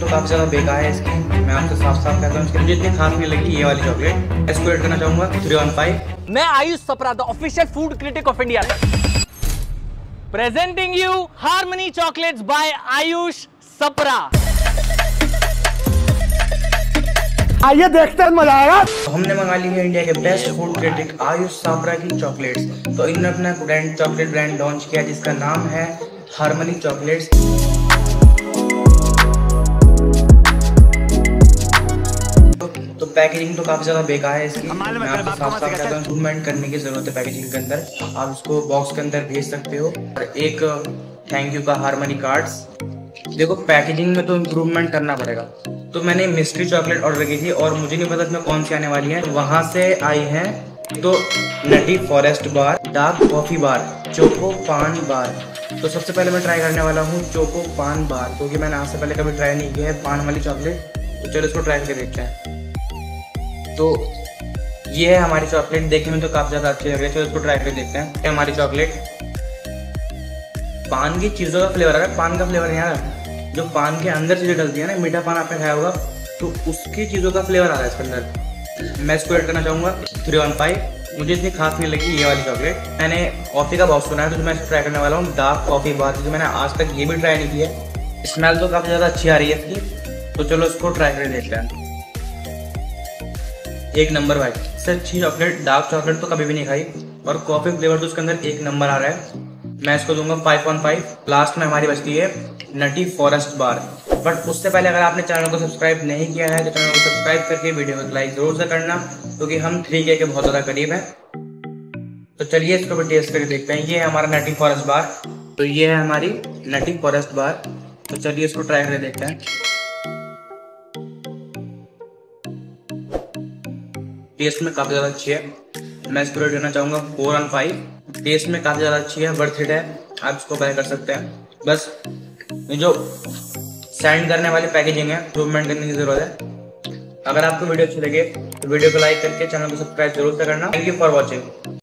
तो काफी ज्यादा बेकार है इसकी, मैं आपसे साफ साफ कहता हूँ। इसकी मुझे इतनी खास नहीं लगी ये वाली चॉकलेट। इसको रेट करना चाहूंगा 3/5। मैं Ayush Sapra, the official food critic of India, presenting you Harmony chocolates by Ayush Sapra. आइए देखते हैं, मजा आएगा। तो हमने मंगा ली है इंडिया के best food critic Ayush Sapra की चॉकलेट्स। तो इन्होंने अपना ब्रांड चॉकलेट ब्रांड लॉन्च किया जिसका नाम है हार्मनी चॉकलेट्स। तो पैकेजिंग तो काफी ज्यादा बेकार है इसकी, मैं आपको साफ साफ कहता हूँ इम्प्रूवमेंट करने की जरूरत है पैकेजिंग के अंदर। आप इसको बॉक्स के अंदर भेज सकते हो। और एक थैंक यू का हार्मनी कार्ड्स। देखो पैकेजिंग में तो इम्प्रूवमेंट करना पड़ेगा। तो मैंने मिस्ट्री चॉकलेट ऑर्डर की थी और मुझे नहीं पता इसमें कौन सी आने वाली है। तो वहां से आई है तो nutty forest bar, dark coffee bar, choco paan bar. तो सबसे पहले मैं ट्राई करने वाला हूँ चोको पान बार, क्योंकि मैंने आज से पहले कभी ट्राई नहीं किया है पान वाली चॉकलेट। तो चलो इसको ट्राई करके देखते हैं। तो ये है हमारी चॉकलेट, देखने में तो काफी ज्यादा अच्छी लग रही है। चलो इसको ट्राई करके देखते हैं। ये हमारी चॉकलेट पान की चीजों का फ्लेवर आ रहा है, पान का फ्लेवर नहीं आ रहा। जो पान के अंदर चीजें डलती है ना, मीठा पान आपने खाया होगा, तो उसकी चीजों का फ्लेवर आ रहा है इसके अंदर। मैं इसको रेट करना चाहूंगा 3/5। मुझे इतनी खास नहीं लगी ये वाली चॉकलेट। मैंने कॉफी का बॉक्स सुना है तो मैं इसको ट्राई करने वाला हूँ डार्क कॉफी बार, क्योंकि मैंने आज तक ये भी ट्राई नहीं किया है। स्मेल तो काफी ज्यादा अच्छी आ रही है इसकी। तो चलो इसको ट्राई करके देखते हैं। एक नंबर भाई, इससे अच्छी चॉकलेट डार्क चॉकलेट तो कभी भी नहीं खाई। और कॉफी फ्लेवर तो उसके अंदर एक नंबर आ रहा है। मैं इसको दूंगा 5/5। लास्ट में हमारी बचती है नटी फॉरेस्ट बार। बट उससे पहले अगर आपने चैनल को सब्सक्राइब नहीं किया है तो चैनल को सब्सक्राइब करके वीडियो को लाइक जरूर से करना, क्योंकि हम 3K के बहुत ज्यादा करीब हैं। तो चलिए इसको भी टेस्ट करके देखते हैं। ये है हमारा नटी फॉरेस्ट बार। तो ये है हमारी नटी फॉरेस्ट बार। तो चलिए इसको ट्राई करके देखते हैं। टेस्ट में काफी ज्यादा अच्छी है। मैं इसको रेट देना चाहूंगा 4/5। टेस्ट में काफी ज्यादा अच्छी है, वर्थ इट है, आप इसको बाय कर सकते हैं। बस ये जो सेंड करने वाली पैकेजिंग है इम्प्रूवमेंट करने की जरूरत है। अगर आपको वीडियो अच्छी लगे तो वीडियो को लाइक करके चैनल को सब्सक्राइब जरूर से करना। Thank you for watching.